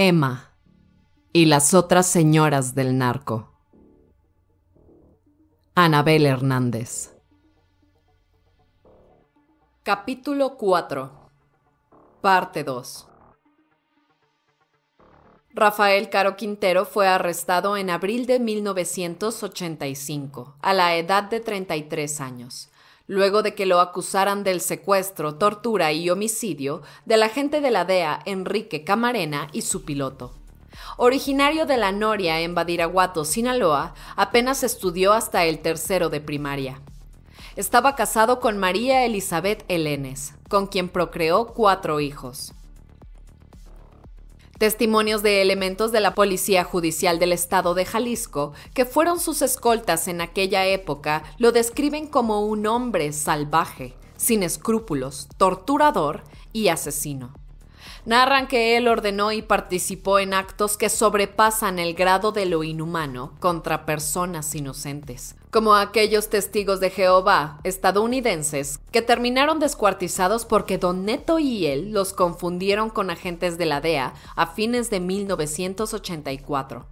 Emma y las otras señoras del narco. Anabel Hernández. Capítulo 4. Parte 2. Rafael Caro Quintero fue arrestado en abril de 1985, a la edad de 33 años, luego de que lo acusaran del secuestro, tortura y homicidio del agente de la DEA Enrique Camarena y su piloto. Originario de La Noria en Badiraguato, Sinaloa, apenas estudió hasta el tercero de primaria. Estaba casado con María Elizabeth Elenes, con quien procreó 4 hijos. Testimonios de elementos de la Policía Judicial del Estado de Jalisco, que fueron sus escoltas en aquella época, lo describen como un hombre salvaje, sin escrúpulos, torturador y asesino. Narran que él ordenó y participó en actos que sobrepasan el grado de lo inhumano contra personas inocentes, como aquellos testigos de Jehová estadounidenses que terminaron descuartizados porque Don Neto y él los confundieron con agentes de la DEA a fines de 1984.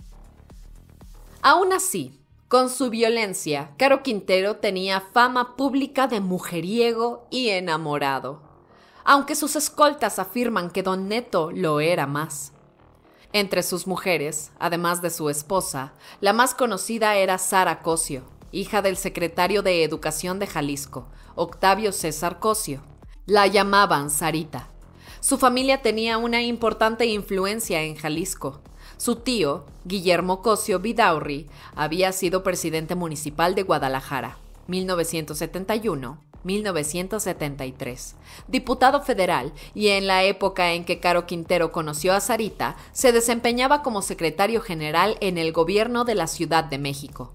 Aún así, con su violencia, Caro Quintero tenía fama pública de mujeriego y enamorado, aunque sus escoltas afirman que Don Neto lo era más. Entre sus mujeres, además de su esposa, la más conocida era Sara Cosio, hija del secretario de Educación de Jalisco, Octavio César Cosio. La llamaban Sarita. Su familia tenía una importante influencia en Jalisco. Su tío, Guillermo Cosio Vidaurri, había sido presidente municipal de Guadalajara, 1971-1973, diputado federal, y en la época en que Caro Quintero conoció a Sarita, se desempeñaba como secretario general en el gobierno de la Ciudad de México.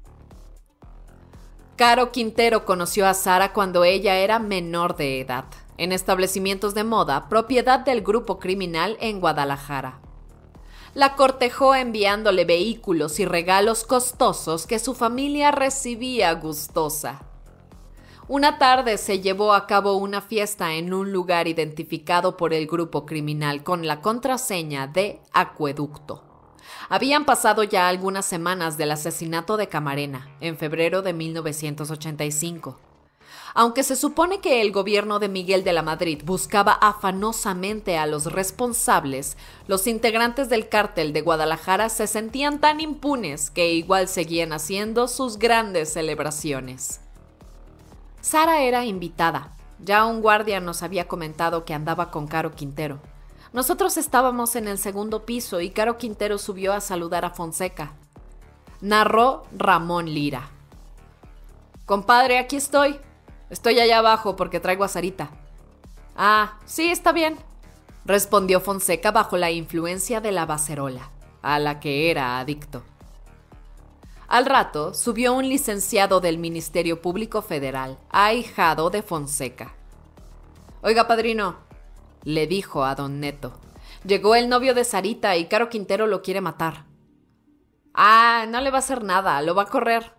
Caro Quintero conoció a Sara cuando ella era menor de edad, en establecimientos de moda, propiedad del grupo criminal en Guadalajara. La cortejó enviándole vehículos y regalos costosos que su familia recibía gustosa. Una tarde se llevó a cabo una fiesta en un lugar identificado por el grupo criminal con la contraseña de Acueducto. Habían pasado ya algunas semanas del asesinato de Camarena, en febrero de 1985. Aunque se supone que el gobierno de Miguel de la Madrid buscaba afanosamente a los responsables, los integrantes del cártel de Guadalajara se sentían tan impunes que igual seguían haciendo sus grandes celebraciones. Sara era invitada. Ya un guardia nos había comentado que andaba con Caro Quintero. Nosotros estábamos en el segundo piso y Caro Quintero subió a saludar a Fonseca. Narró Ramón Lira. «Compadre, aquí estoy. Estoy allá abajo porque traigo a Sarita». «Ah, sí, está bien», respondió Fonseca bajo la influencia de la bacerola, a la que era adicto. Al rato, subió un licenciado del Ministerio Público Federal, ahijado de Fonseca. «Oiga, padrino», le dijo a Don Neto, «llegó el novio de Sarita y Caro Quintero lo quiere matar». «Ah, no le va a hacer nada, lo va a correr».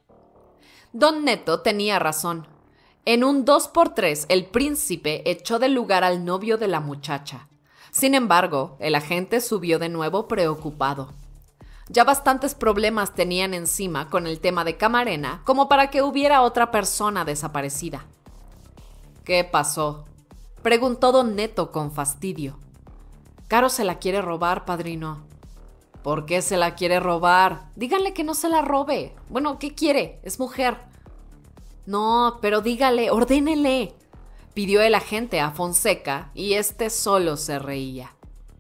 Don Neto tenía razón. En un 2x3, el príncipe echó del lugar al novio de la muchacha. Sin embargo, el agente subió de nuevo preocupado. Ya bastantes problemas tenían encima con el tema de Camarena como para que hubiera otra persona desaparecida. «¿Qué pasó?», preguntó Don Neto con fastidio. «Caro se la quiere robar, padrino». «¿Por qué se la quiere robar? Díganle que no se la robe. Bueno, ¿qué quiere? Es mujer». «No, pero dígale, ordénele», pidió el agente a Fonseca y este solo se reía.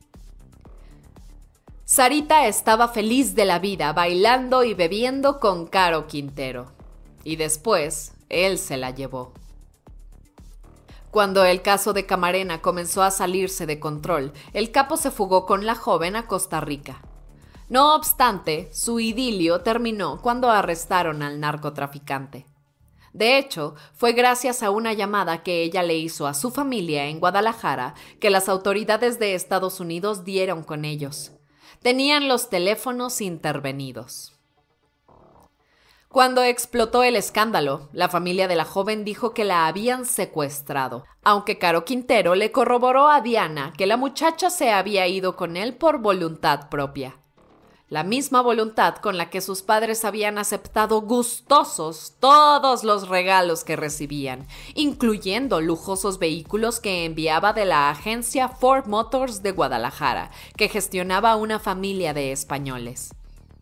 Sarita estaba feliz de la vida bailando y bebiendo con Caro Quintero. Y después, él se la llevó. Cuando el caso de Camarena comenzó a salirse de control, el capo se fugó con la joven a Costa Rica. No obstante, su idilio terminó cuando arrestaron al narcotraficante. De hecho, fue gracias a una llamada que ella le hizo a su familia en Guadalajara que las autoridades de Estados Unidos dieron con ellos. Tenían los teléfonos intervenidos. Cuando explotó el escándalo, la familia de la joven dijo que la habían secuestrado, aunque Caro Quintero le corroboró a Diana que la muchacha se había ido con él por voluntad propia. La misma voluntad con la que sus padres habían aceptado gustosos todos los regalos que recibían, incluyendo lujosos vehículos que enviaba de la agencia Ford Motors de Guadalajara, que gestionaba una familia de españoles.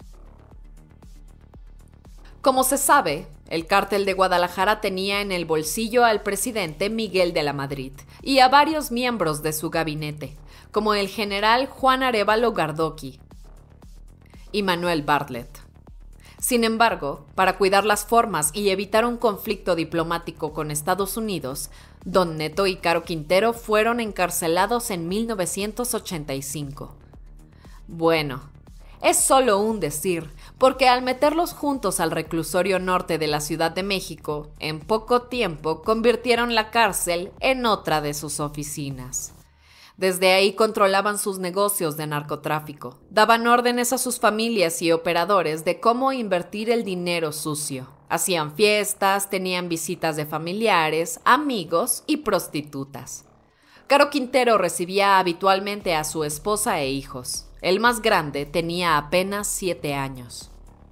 Como se sabe, el cártel de Guadalajara tenía en el bolsillo al presidente Miguel de la Madrid y a varios miembros de su gabinete, como el general Juan Arévalo Gardoqui y Manuel Bartlett. Sin embargo, para cuidar las formas y evitar un conflicto diplomático con Estados Unidos, Don Neto y Caro Quintero fueron encarcelados en 1985. Bueno, es solo un decir, porque al meterlos juntos al reclusorio norte de la Ciudad de México, en poco tiempo convirtieron la cárcel en otra de sus oficinas. Desde ahí controlaban sus negocios de narcotráfico, daban órdenes a sus familias y operadores de cómo invertir el dinero sucio. Hacían fiestas, tenían visitas de familiares, amigos y prostitutas. Caro Quintero recibía habitualmente a su esposa e hijos. El más grande tenía apenas 7 años.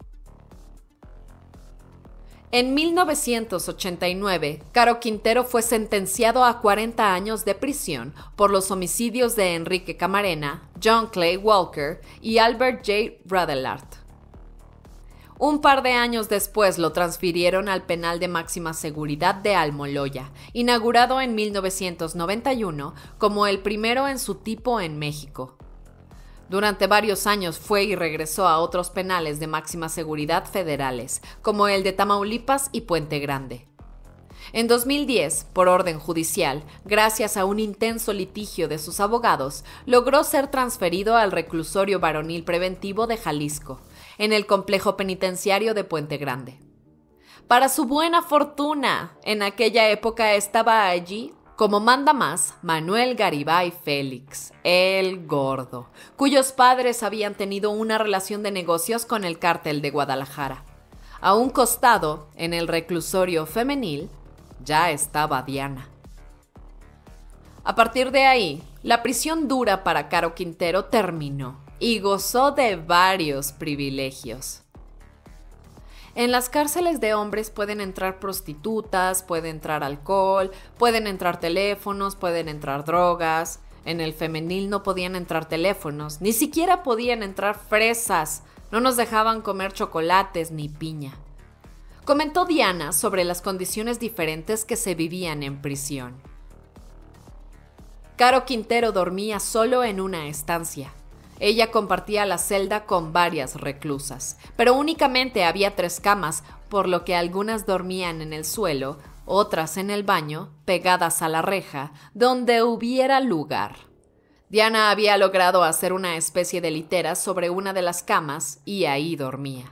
En 1989, Caro Quintero fue sentenciado a 40 años de prisión por los homicidios de Enrique Camarena, John Clay Walker y Albert J. Radelart. Un par de años después lo transfirieron al penal de máxima seguridad de Almoloya, inaugurado en 1991 como el primero en su tipo en México. Durante varios años fue y regresó a otros penales de máxima seguridad federales, como el de Tamaulipas y Puente Grande. En 2010, por orden judicial, gracias a un intenso litigio de sus abogados, logró ser transferido al reclusorio varonil preventivo de Jalisco, en el complejo penitenciario de Puente Grande. Para su buena fortuna, en aquella época estaba allí, como manda más, Manuel Garibay Félix, el Gordo, cuyos padres habían tenido una relación de negocios con el cártel de Guadalajara. A un costado, en el reclusorio femenil, ya estaba Diana. A partir de ahí, la prisión dura para Caro Quintero terminó y gozó de varios privilegios. En las cárceles de hombres pueden entrar prostitutas, puede entrar alcohol, pueden entrar teléfonos, pueden entrar drogas. En el femenil no podían entrar teléfonos, ni siquiera podían entrar fresas. No nos dejaban comer chocolates ni piña. Comentó Diana sobre las condiciones diferentes que se vivían en prisión. Caro Quintero dormía solo en una estancia. Ella compartía la celda con varias reclusas, pero únicamente había 3 camas, por lo que algunas dormían en el suelo, otras en el baño, pegadas a la reja, donde hubiera lugar. Diana había logrado hacer una especie de litera sobre una de las camas y ahí dormía.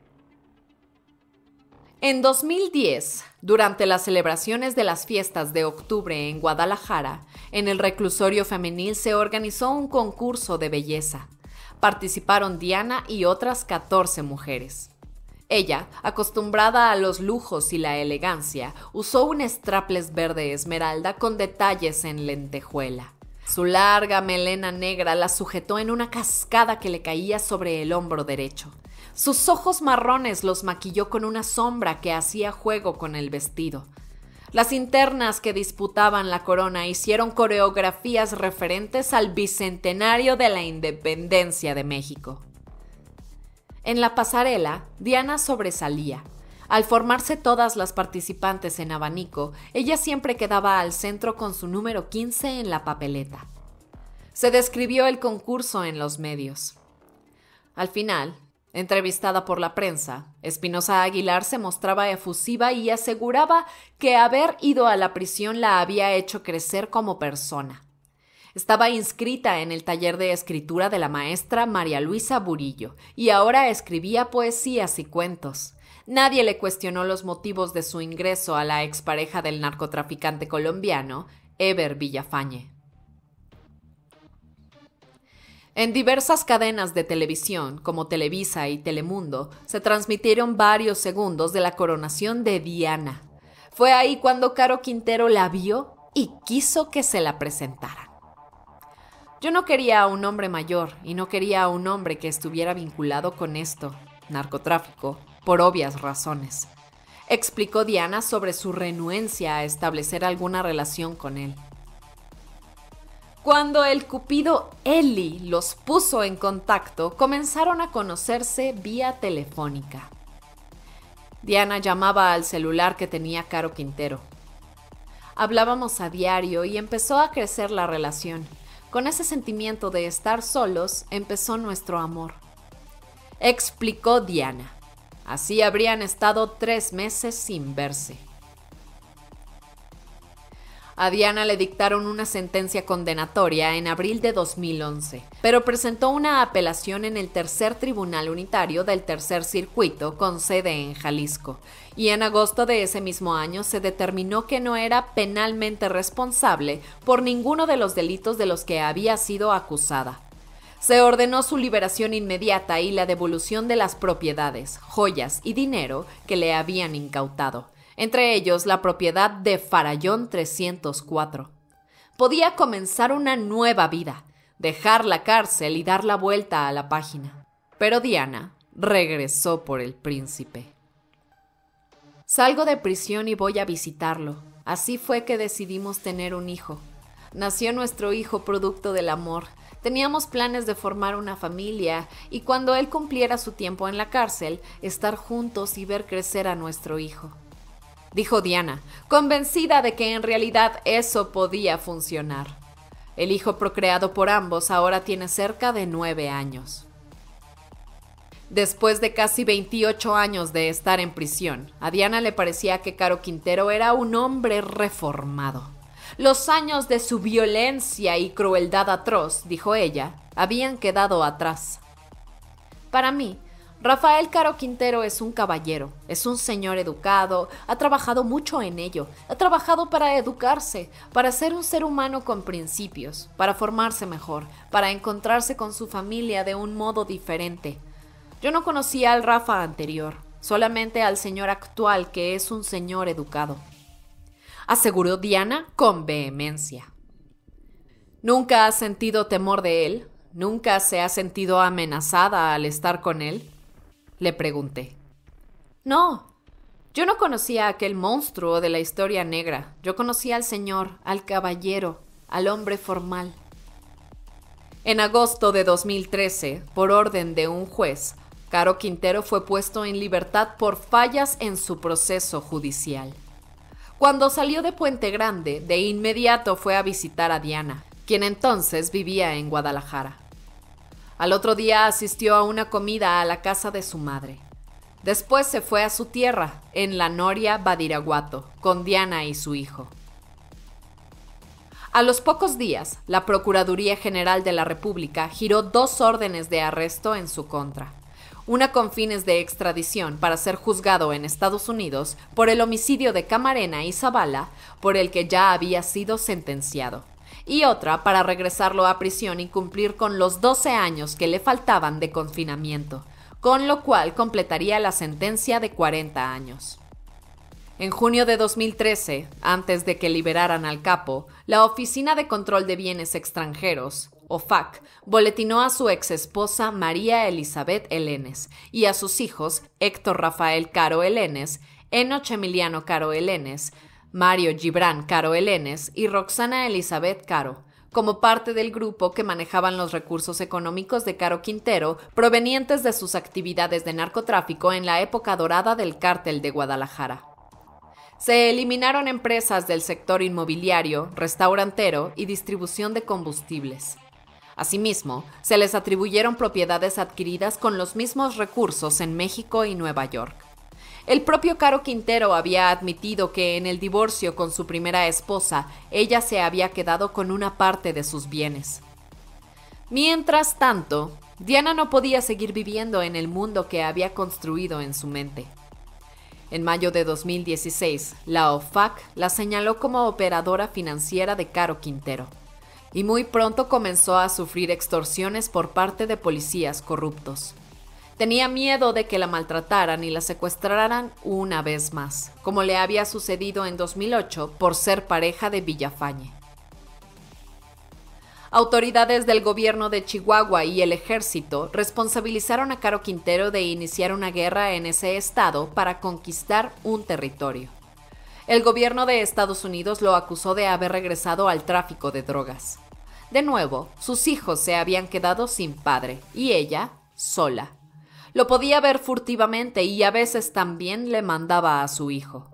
En 2010, durante las celebraciones de las fiestas de octubre en Guadalajara, en el reclusorio femenil se organizó un concurso de belleza. Participaron Diana y otras 14 mujeres. Ella, acostumbrada a los lujos y la elegancia, usó un strapless verde esmeralda con detalles en lentejuela. Su larga melena negra la sujetó en una cascada que le caía sobre el hombro derecho. Sus ojos marrones los maquilló con una sombra que hacía juego con el vestido. Las internas que disputaban la corona hicieron coreografías referentes al bicentenario de la independencia de México. En la pasarela, Diana sobresalía. Al formarse todas las participantes en abanico, ella siempre quedaba al centro con su número 15 en la papeleta. Se describió el concurso en los medios. Al final, entrevistada por la prensa, Espinosa Aguilar se mostraba efusiva y aseguraba que haber ido a la prisión la había hecho crecer como persona. Estaba inscrita en el taller de escritura de la maestra María Luisa Burillo y ahora escribía poesías y cuentos. Nadie le cuestionó los motivos de su ingreso a la expareja del narcotraficante colombiano, Eber Villafañe. En diversas cadenas de televisión, como Televisa y Telemundo, se transmitieron varios segundos de la coronación de Diana. Fue ahí cuando Caro Quintero la vio y quiso que se la presentaran. Yo no quería a un hombre mayor y no quería a un hombre que estuviera vinculado con esto, narcotráfico, por obvias razones. Explicó Diana sobre su renuencia a establecer alguna relación con él. Cuando el cupido Eli los puso en contacto, comenzaron a conocerse vía telefónica. Diana llamaba al celular que tenía Caro Quintero. Hablábamos a diario y empezó a crecer la relación. Con ese sentimiento de estar solos, empezó nuestro amor. Explicó Diana. Así habrían estado 3 meses sin verse. A Diana le dictaron una sentencia condenatoria en abril de 2011, pero presentó una apelación en el Tercer Tribunal Unitario del Tercer Circuito con sede en Jalisco, y en agosto de ese mismo año se determinó que no era penalmente responsable por ninguno de los delitos de los que había sido acusada. Se ordenó su liberación inmediata y la devolución de las propiedades, joyas y dinero que le habían incautado, entre ellos la propiedad de Farallón 304. Podía comenzar una nueva vida, dejar la cárcel y dar la vuelta a la página. Pero Diana regresó por el príncipe. Salgo de prisión y voy a visitarlo. Así fue que decidimos tener un hijo. Nació nuestro hijo producto del amor. Teníamos planes de formar una familia y cuando él cumpliera su tiempo en la cárcel, estar juntos y ver crecer a nuestro hijo. Dijo Diana, convencida de que en realidad eso podía funcionar. El hijo procreado por ambos ahora tiene cerca de 9 años. Después de casi 28 años de estar en prisión, a Diana le parecía que Caro Quintero era un hombre reformado. Los años de su violencia y crueldad atroz, dijo ella, habían quedado atrás. Para mí, Rafael Caro Quintero es un caballero, es un señor educado, ha trabajado mucho en ello, ha trabajado para educarse, para ser un ser humano con principios, para formarse mejor, para encontrarse con su familia de un modo diferente. Yo no conocía al Rafa anterior, solamente al señor actual que es un señor educado, aseguró Diana con vehemencia. ¿Nunca has sentido temor de él? ¿Nunca se ha sentido amenazada al estar con él?, le pregunté. No, yo no conocía a aquel monstruo de la historia negra. Yo conocía al señor, al caballero, al hombre formal. En agosto de 2013, por orden de un juez, Caro Quintero fue puesto en libertad por fallas en su proceso judicial. Cuando salió de Puente Grande, de inmediato fue a visitar a Diana, quien entonces vivía en Guadalajara. Al otro día asistió a una comida a la casa de su madre. Después se fue a su tierra, en La Noria, Badiraguato, con Diana y su hijo. A los pocos días, la Procuraduría General de la República giró 2 órdenes de arresto en su contra. Una con fines de extradición para ser juzgado en Estados Unidos por el homicidio de Camarena y Zavala, por el que ya había sido sentenciado, y otra para regresarlo a prisión y cumplir con los 12 años que le faltaban de confinamiento, con lo cual completaría la sentencia de 40 años. En junio de 2013, antes de que liberaran al capo, la Oficina de Control de Bienes Extranjeros, OFAC, boletinó a su exesposa María Elizabeth Elenes y a sus hijos Héctor Rafael Caro Elenes, Enoch Emiliano Caro Elenes, Mario Gibran Caro Elenes y Roxana Elizabeth Caro, como parte del grupo que manejaban los recursos económicos de Caro Quintero provenientes de sus actividades de narcotráfico en la época dorada del Cártel de Guadalajara. Se eliminaron empresas del sector inmobiliario, restaurantero y distribución de combustibles. Asimismo, se les atribuyeron propiedades adquiridas con los mismos recursos en México y Nueva York. El propio Caro Quintero había admitido que en el divorcio con su primera esposa, ella se había quedado con una parte de sus bienes. Mientras tanto, Diana no podía seguir viviendo en el mundo que había construido en su mente. En mayo de 2016, la OFAC la señaló como operadora financiera de Caro Quintero. y muy pronto comenzó a sufrir extorsiones por parte de policías corruptos. Tenía miedo de que la maltrataran y la secuestraran una vez más, como le había sucedido en 2008 por ser pareja de Villafañe. Autoridades del gobierno de Chihuahua y el ejército responsabilizaron a Caro Quintero de iniciar una guerra en ese estado para conquistar un territorio. El gobierno de Estados Unidos lo acusó de haber regresado al tráfico de drogas. De nuevo, sus hijos se habían quedado sin padre y ella sola. Lo podía ver furtivamente y a veces también le mandaba a su hijo.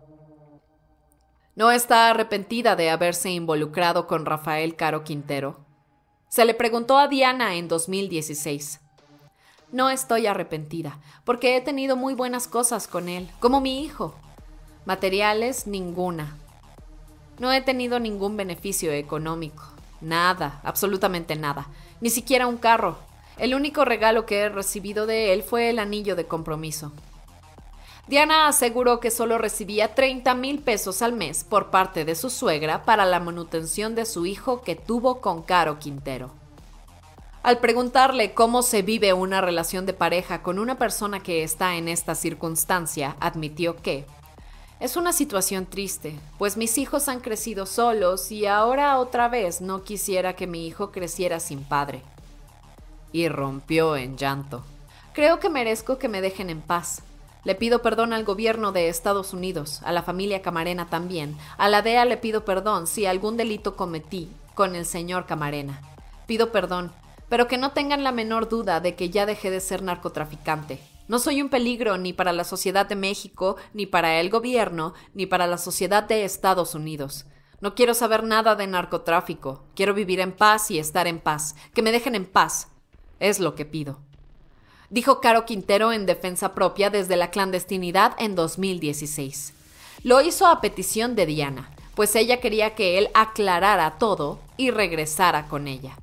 No está arrepentida de haberse involucrado con Rafael Caro Quintero. Se le preguntó a Diana en 2016. No estoy arrepentida, porque he tenido muy buenas cosas con él, como mi hijo. Materiales, ninguna. No he tenido ningún beneficio económico. Nada, absolutamente nada. Ni siquiera un carro. El único regalo que he recibido de él fue el anillo de compromiso. Diana aseguró que solo recibía 30,000 pesos al mes por parte de su suegra para la manutención de su hijo que tuvo con Caro Quintero. Al preguntarle cómo se vive una relación de pareja con una persona que está en esta circunstancia, admitió que es una situación triste, pues mis hijos han crecido solos y ahora otra vez no quisiera que mi hijo creciera sin padre. Y rompió en llanto. Creo que merezco que me dejen en paz. Le pido perdón al gobierno de Estados Unidos, a la familia Camarena también. A la DEA le pido perdón si algún delito cometí con el señor Camarena. Pido perdón, pero que no tengan la menor duda de que ya dejé de ser narcotraficante. No soy un peligro ni para la sociedad de México, ni para el gobierno, ni para la sociedad de Estados Unidos. No quiero saber nada de narcotráfico. Quiero vivir en paz y estar en paz. Que me dejen en paz. Es lo que pido. Dijo Caro Quintero en defensa propia desde la clandestinidad en 2016. Lo hizo a petición de Diana, pues ella quería que él aclarara todo y regresara con ella.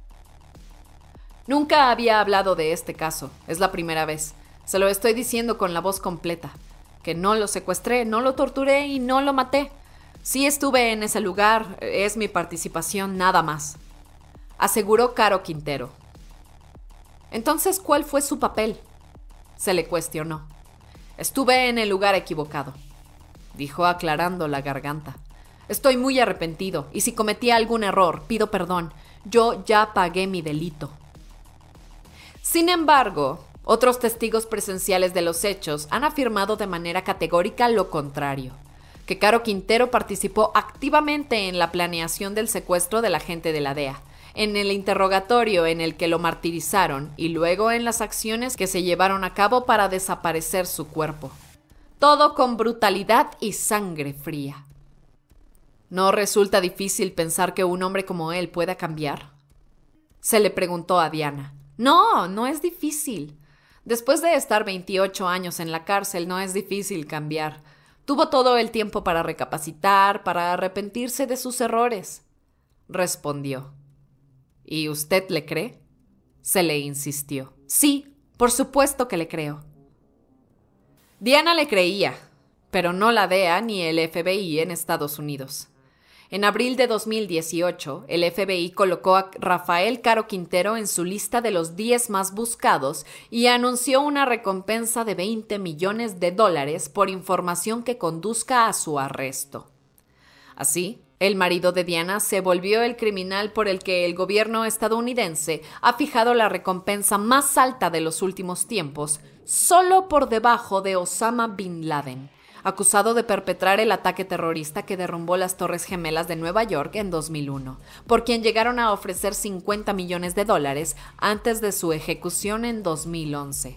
Nunca había hablado de este caso, es la primera vez. Se lo estoy diciendo con la voz completa. Que no lo secuestré, no lo torturé y no lo maté. Sí estuve en ese lugar, es mi participación nada más. Aseguró Caro Quintero. Entonces, ¿cuál fue su papel? Se le cuestionó. Estuve en el lugar equivocado, dijo aclarando la garganta. Estoy muy arrepentido y si cometí algún error, pido perdón. Yo ya pagué mi delito. Sin embargo, otros testigos presenciales de los hechos han afirmado de manera categórica lo contrario, que Caro Quintero participó activamente en la planeación del secuestro del agente de la DEA, en el interrogatorio en el que lo martirizaron y luego en las acciones que se llevaron a cabo para desaparecer su cuerpo. Todo con brutalidad y sangre fría. ¿No resulta difícil pensar que un hombre como él pueda cambiar? Se le preguntó a Diana. No, no es difícil. Después de estar 28 años en la cárcel, no es difícil cambiar. Tuvo todo el tiempo para recapacitar, para arrepentirse de sus errores. Respondió. ¿Y usted le cree? Se le insistió. Sí, por supuesto que le creo. Diana le creía, pero no la DEA ni el FBI en Estados Unidos. En abril de 2018, el FBI colocó a Rafael Caro Quintero en su lista de los 10 más buscados y anunció una recompensa de $20 millones por información que conduzca a su arresto. Así, el marido de Diana se volvió el criminal por el que el gobierno estadounidense ha fijado la recompensa más alta de los últimos tiempos, solo por debajo de Osama Bin Laden, acusado de perpetrar el ataque terrorista que derrumbó las Torres Gemelas de Nueva York en 2001, por quien llegaron a ofrecer $50 millones antes de su ejecución en 2011.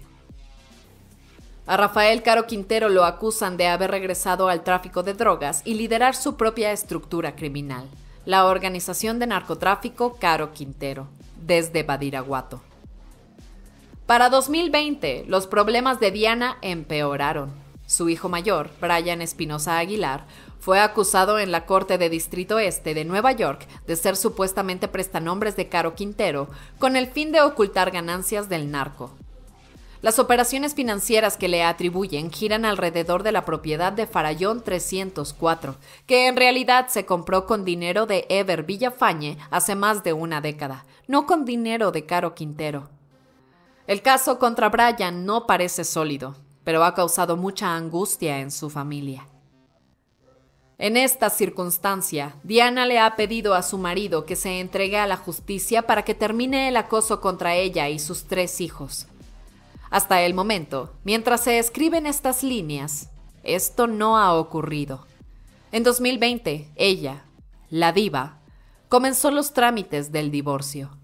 A Rafael Caro Quintero lo acusan de haber regresado al tráfico de drogas y liderar su propia estructura criminal, la organización de narcotráfico Caro Quintero, desde Badiraguato. Para 2020, los problemas de Diana empeoraron. Su hijo mayor, Brian Espinosa Aguilar, fue acusado en la Corte de Distrito Este de Nueva York de ser supuestamente prestanombres de Caro Quintero con el fin de ocultar ganancias del narco. Las operaciones financieras que le atribuyen giran alrededor de la propiedad de Farallón 304, que en realidad se compró con dinero de Eber Villafañe hace más de una década, no con dinero de Caro Quintero. El caso contra Brian no parece sólido, pero ha causado mucha angustia en su familia. En esta circunstancia, Diana le ha pedido a su marido que se entregue a la justicia para que termine el acoso contra ella y sus 3 hijos. Hasta el momento, mientras se escriben estas líneas, esto no ha ocurrido. En 2020, ella, la diva, comenzó los trámites del divorcio.